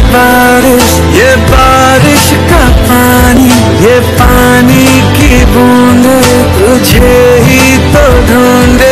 बारिश का पानी, ये पानी की बूंद तुझे ही तो ढूंढे।